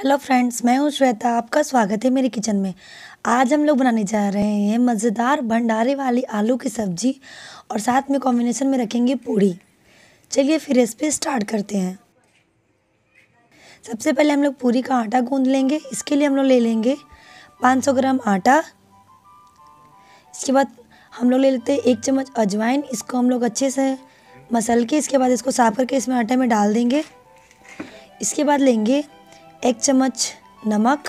Hello friends, मैं हूँ श्वेता। आपका स्वागत है मेरे किचन में। आज हम लोग बनाने जा रहे हैं मज़ेदार भंडारे वाली आलू की सब्ज़ी और साथ में कॉम्बिनेशन में रखेंगे पूड़ी। चलिए फिर रेसिपी स्टार्ट करते हैं। सबसे पहले हम लोग पूरी का आटा गूंद लेंगे। इसके लिए हम लोग ले लेंगे 500 ग्राम आटा। इसके बाद हम लोग ले लेते हैं 1 चम्मच अजवाइन। इसको हम लोग अच्छे से मसल के इसके बाद इसको साफ करके इसमें आटे में डाल देंगे। इसके बाद लेंगे 1 चम्मच नमक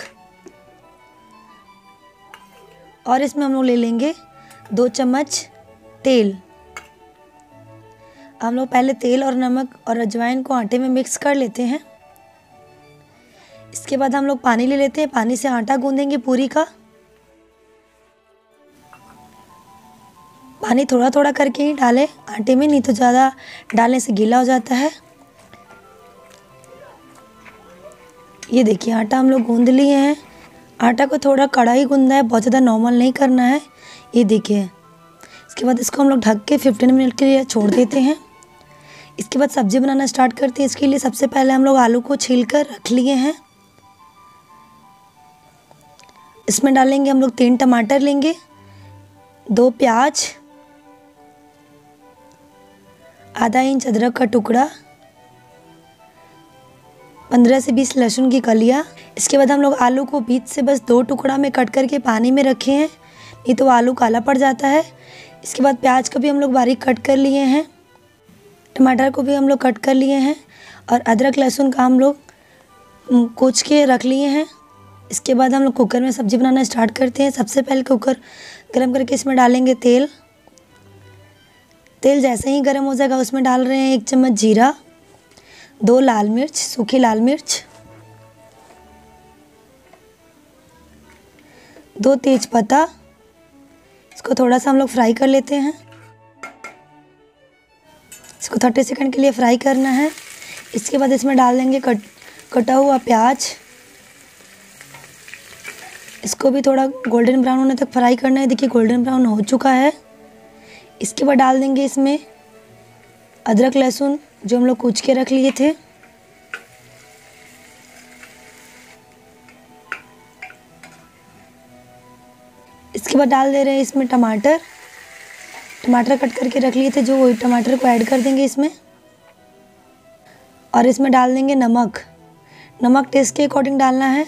और इसमें हम लोग ले लेंगे 2 चम्मच तेल। हम लोग पहले तेल और नमक और अजवाइन को आटे में मिक्स कर लेते हैं। इसके बाद हम लोग पानी ले लेते हैं। पानी से आटा गूंदेंगे पूरी का। पानी थोड़ा थोड़ा करके ही डालें आटे में, नहीं तो ज़्यादा डालने से गीला हो जाता है। ये देखिए आटा हम लोग गूंद लिए हैं। आटा को थोड़ा कड़ा ही गूंदना है, बहुत ज़्यादा नॉर्मल नहीं करना है। ये देखिए। इसके बाद इसको हम लोग ढक के 15 मिनट के लिए छोड़ देते हैं। इसके बाद सब्ज़ी बनाना स्टार्ट करते हैं। इसके लिए सबसे पहले हम लोग आलू को छील कर रख लिए हैं। इसमें डालेंगे हम लोग 3 टमाटर लेंगे, 2 प्याज, आधा इंच अदरक का टुकड़ा, 15 से 20 लहसुन की कलियाँ। इसके बाद हम लोग आलू को बीच से बस 2 टुकड़ा में कट करके पानी में रखे हैं, नहीं तो आलू काला पड़ जाता है। इसके बाद प्याज को भी हम लोग बारीक कट कर लिए हैं, टमाटर को भी हम लोग कट कर लिए हैं और अदरक लहसुन का हम लोग कूच के रख लिए हैं। इसके बाद हम लोग कुकर में सब्ज़ी बनाना स्टार्ट करते हैं। सबसे पहले कुकर गर्म करके इसमें डालेंगे तेल। तेल जैसे ही गर्म हो जाएगा उसमें डाल रहे हैं 1 चम्मच जीरा, 2 लाल मिर्च, सूखी लाल मिर्च, 2 तेज पत्ता। इसको थोड़ा सा हम लोग फ्राई कर लेते हैं। इसको 30 सेकंड के लिए फ्राई करना है। इसके बाद इसमें डाल देंगे कटा हुआ प्याज। इसको भी थोड़ा गोल्डन ब्राउन होने तक फ्राई करना है। देखिए गोल्डन ब्राउन हो चुका है। इसके बाद डाल देंगे इसमें अदरक लहसुन जो हम लोग कूच के रख लिए थे। इसके बाद डाल दे रहे हैं इसमें टमाटर कट करके रख लिए थे, जो वही टमाटर को ऐड कर देंगे इसमें। और इसमें डाल देंगे नमक टेस्ट के अकॉर्डिंग डालना है।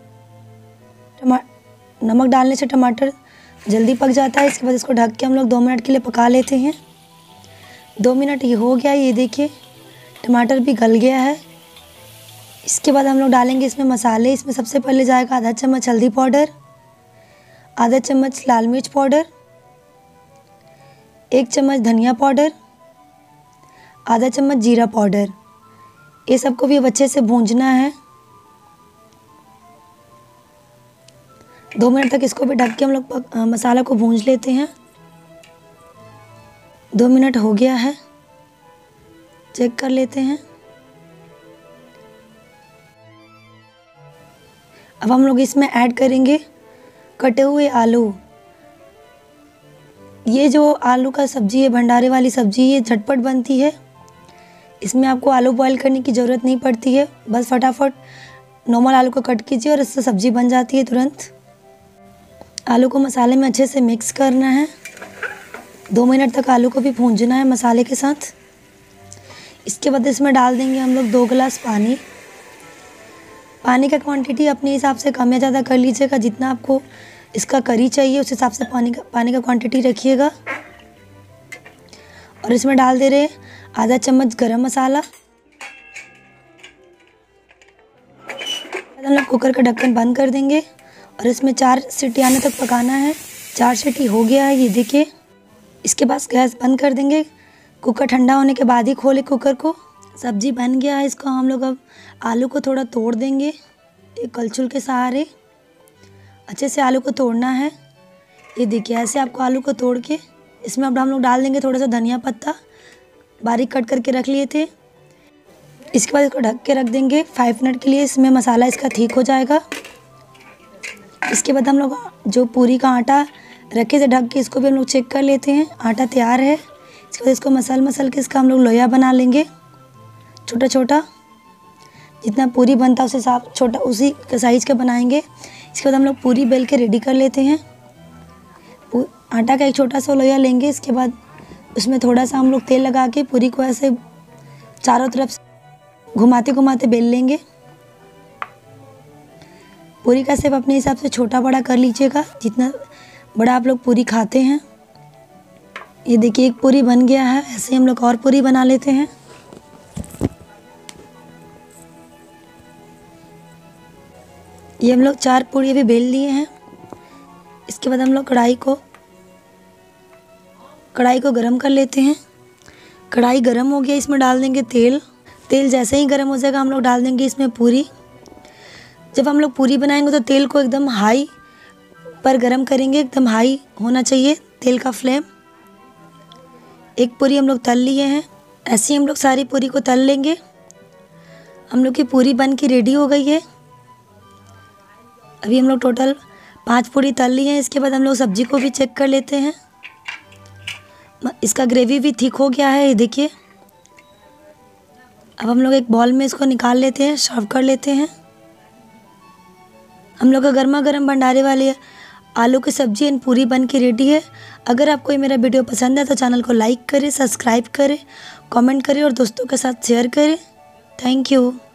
नमक डालने से टमाटर जल्दी पक जाता है। इसके बाद इसको ढक के हम लोग 2 मिनट के लिए पका लेते हैं। 2 मिनट ये हो गया। ये देखिए टमाटर भी गल गया है। इसके बाद हम लोग डालेंगे इसमें मसाले। इसमें सबसे पहले जाएगा आधा चम्मच हल्दी पाउडर, आधा चम्मच लाल मिर्च पाउडर, 1 चम्मच धनिया पाउडर, आधा चम्मच जीरा पाउडर। ये सबको भी अब अच्छे से भूंजना है। 2 मिनट तक इसको भी ढक के हम लोग मसाला को भूंज लेते हैं। 2 मिनट हो गया है, चेक कर लेते हैं। अब हम लोग इसमें ऐड करेंगे कटे हुए आलू। ये जो आलू का सब्ज़ी है, भंडारे वाली सब्ज़ी, ये झटपट बनती है। इसमें आपको आलू बॉईल करने की ज़रूरत नहीं पड़ती है। बस फटाफट नॉर्मल आलू को कट कीजिए और इससे सब्ज़ी बन जाती है तुरंत। आलू को मसाले में अच्छे से मिक्स करना है। 2 मिनट तक आलू को भी भूंजना है मसाले के साथ। इसके बाद इसमें डाल देंगे हम लोग 2 गिलास पानी। पानी का क्वांटिटी अपने हिसाब से कम या ज़्यादा कर लीजिएगा। जितना आपको इसका करी चाहिए उस हिसाब से पानी का क्वांटिटी रखिएगा। और इसमें डाल दे रहे हैं आधा चम्मच गरम मसाला। हम लोग कुकर का ढक्कन बंद कर देंगे और इसमें 4 सीटी आने तक पकाना है। 4 सीटी हो गया है, ये देखिए। इसके बाद गैस बंद कर देंगे। कुकर ठंडा होने के बाद ही खोले कुकर को। सब्ज़ी बन गया है। इसको हम लोग अब आलू को थोड़ा तोड़ देंगे एक कलछुल के सहारे। अच्छे से आलू को तोड़ना है। ये देखिए ऐसे आपको आलू को तोड़ के इसमें अब हम लोग डाल देंगे थोड़ा सा धनिया पत्ता बारीक कट करके रख लिए थे। इसके बाद इसको ढक के रख देंगे 5 मिनट के लिए। इसमें मसाला इसका ठीक हो जाएगा। इसके बाद हम लोग जो पूरी का आटा रखे थे ढक के, इसको भी हम लोग चेक कर लेते हैं। आटा तैयार है। इसके बाद इसको मसल के इसका हम लोग लोया बना लेंगे छोटा छोटा। जितना पूरी बनता है उस हिसाब छोटा उसी साइज़ का बनाएंगे। इसके बाद हम लोग पूरी बेल के रेडी कर लेते हैं। आटा का एक छोटा सा लोया लेंगे। इसके बाद उसमें थोड़ा सा हम लोग तेल लगा के पूरी को ऐसे चारों तरफ घुमाते घुमाते बेल लेंगे। पूरी का शेप अपने हिसाब से छोटा बड़ा कर लीजिएगा, जितना बड़ा आप लोग पूरी खाते हैं। ये देखिए एक पूरी बन गया है। ऐसे हम लोग और पूरी बना लेते हैं। ये हम लोग 4 पूरी भी बेल लिए हैं। इसके बाद हम लोग कढ़ाई को गरम कर लेते हैं। कढ़ाई गरम हो गया, इसमें डाल देंगे तेल। तेल जैसे ही गरम हो जाएगा हम लोग डाल देंगे इसमें पूरी। जब हम लोग पूरी बनाएंगे तो तेल को एकदम हाई पर गरम करेंगे, एकदम हाई होना चाहिए तेल का फ्लेम। एक पूरी हम लोग तल लिए हैं। ऐसे ही हम लोग सारी पूरी को तल लेंगे। हम लोग की पूरी बन के रेडी हो गई है। अभी हम लोग टोटल 5 पूरी तल ली हैं। इसके बाद हम लोग सब्जी को भी चेक कर लेते हैं। इसका ग्रेवी भी थिक हो गया है, ये देखिए। अब हम लोग एक बॉल में इसको निकाल लेते हैं, सर्व कर लेते हैं। हम लोग का गर्मा गर्म भंडारे वाली आलू की सब्जी एंड पूरी बन के रेडी है। अगर आपको ये मेरा वीडियो पसंद है तो चैनल को लाइक करें, सब्सक्राइब करें, कमेंट करें और दोस्तों के साथ शेयर करें। Thank you.